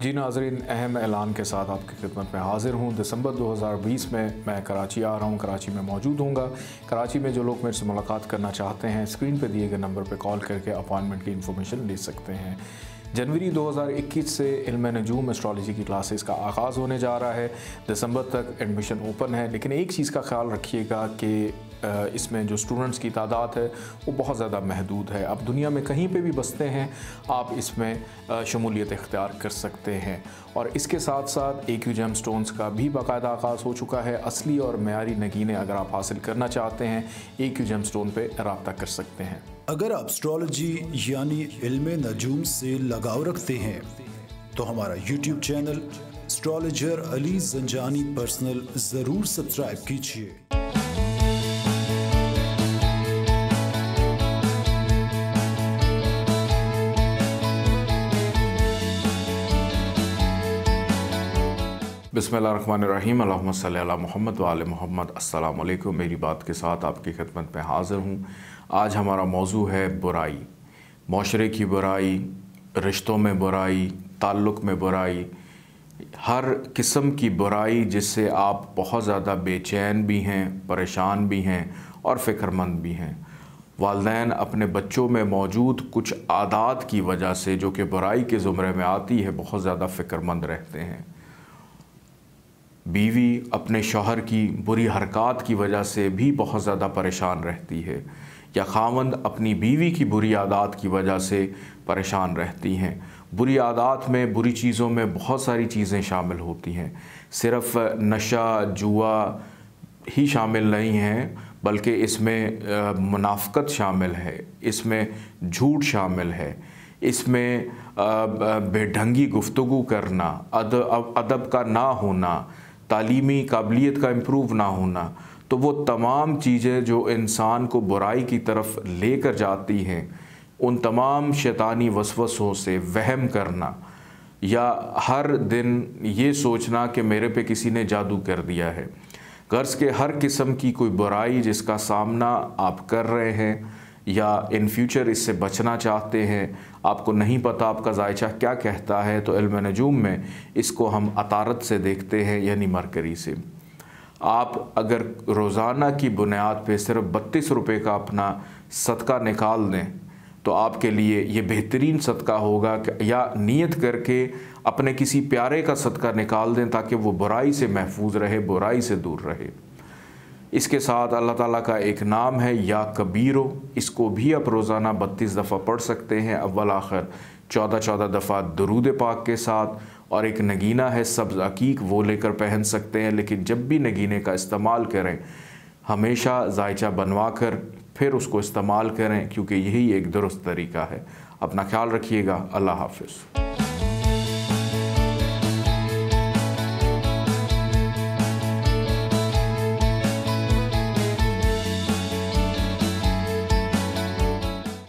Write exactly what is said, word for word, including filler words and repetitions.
जी नाज़रीन, अहम ऐलान के साथ आपकी खिदमत में हाज़िर हूँ। दिसंबर दो हज़ार बीस में मैं कराची आ रहा हूँ, कराची में मौजूद हूँगा। कराची में जो लोग मेरे से मुलाकात करना चाहते हैं, स्क्रीन पे दिए गए नंबर पे कॉल करके अपॉइंटमेंट की इन्फॉर्मेशन ले सकते हैं। जनवरी दो हज़ार इक्कीस से इल्म नजूम एस्ट्रोलॉजी की क्लासेस का आगाज़ होने जा रहा है। दिसंबर तक एडमिशन ओपन है, लेकिन एक चीज़ का ख्याल रखिएगा कि इसमें जो स्टूडेंट्स की तादाद है वो बहुत ज़्यादा महदूद है। अब दुनिया में कहीं पे भी बसते हैं आप इसमें शमूलियत इख्तियार कर सकते हैं। और इसके साथ साथ ए क्यू जेम स्टोन्स का भी बाकायदा आगाज़ हो चुका है। असली और मयारी नगीने अगर आप हासिल करना चाहते हैं, ए क्यू जेम स्टोन पे रब्ता कर सकते हैं। अगर आप एस्ट्रोलॉजी यानी इल्म नजूम से लगाव रखते हैं तो हमारा YouTube channel astrologer Ali Zanjani personal ज़रूर सब्सक्राइब कीजिए। बिस्मिल्लाहिर्रहमानिर्रहीम, अल्लाहुम्मा सल्ली अला मुहम्मद व आले मुहम्मद। अस्सलाम वालेकुम। मेरी बात के साथ आपकी खिदमत में हाज़िर हूँ। आज हमारा मौजू है बुराई, माशरे की बुराई, रिश्तों में बुराई, ताल्लुक़ में बुराई, हर किस्म की बुराई जिससे आप बहुत ज़्यादा बेचैन भी हैं, परेशान भी हैं और फ़िक्रमंद भी हैं। वालिदैन अपने बच्चों में मौजूद कुछ आदात की वजह से, जो कि बुराई के ज़ुमरे में आती है, बहुत ज़्यादा फ़िक्रमंद रहते हैं। बीवी अपने शौहर की बुरी हरकत की वजह से भी बहुत ज़्यादा परेशान रहती है, या खावंद अपनी बीवी की बुरी आदत की वजह से परेशान रहती हैं। बुरी आदत में, बुरी चीज़ों में बहुत सारी चीज़ें शामिल होती हैं। सिर्फ़ नशा जुआ ही शामिल नहीं है, बल्कि इसमें मुनाफ़क़त शामिल है, इसमें झूठ शामिल है, इसमें बेढंगी गुफ्तगू करना, अदब अदब का ना होना, तालीमी काबिलियत का इम्प्रूव ना होना। तो वो तमाम चीज़ें जो इंसान को बुराई की तरफ लेकर जाती हैं, उन तमाम शैतानी वसवसों से वहम करना, या हर दिन ये सोचना कि मेरे पे किसी ने जादू कर दिया है, गर्ज़ के हर किस्म की कोई बुराई जिसका सामना आप कर रहे हैं या इन फ्यूचर इससे बचना चाहते हैं, आपको नहीं पता आपका ज़ायचा क्या कहता है, तो इल्म नजूम में इसको हम अतारत से देखते हैं, यानी मरकरी से। आप अगर रोज़ाना की बुनियाद पे सिर्फ बत्तीस रुपये का अपना सदका निकाल दें तो आपके लिए ये बेहतरीन सदका होगा, या नियत करके अपने किसी प्यारे का सदका निकाल दें ताकि वो बुराई से महफूज रहे, बुराई से दूर रहे। इसके साथ अल्लाह ताला का एक नाम है या कबीरो, इसको भी आप रोज़ाना बत्तीस दफ़ा पढ़ सकते हैं, अव्वल आखिर चौदह चौदह दफ़ा दुरूद पाक के साथ। और एक नगीना है सब्ज़ अकीक, वो लेकर पहन सकते हैं। लेकिन जब भी नगीने का इस्तेमाल करें, हमेशा ज़ायचा बनवा कर फिर उसको इस्तेमाल करें, क्योंकि यही एक दुरुस्त तरीका है। अपना ख्याल रखिएगा। अल्लाह हाफ़िज़।